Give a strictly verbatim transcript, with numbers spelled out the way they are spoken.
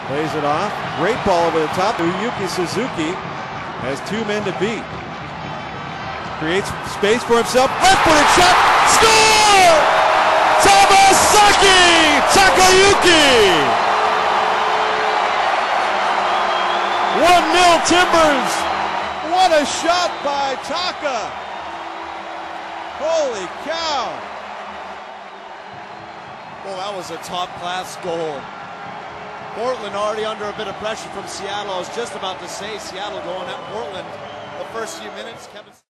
Plays it off. Great ball over the top. Takayuki Suzuki has two men to beat. Creates space for himself. Left-footed shot. Score! Takayuki! Takayuki! one nil Timbers. What a shot by Taka. Holy cow. Well, that was a top-class goal. Portland already under a bit of pressure from Seattle. I was just about to say Seattle going at Portland the first few minutes. Kevin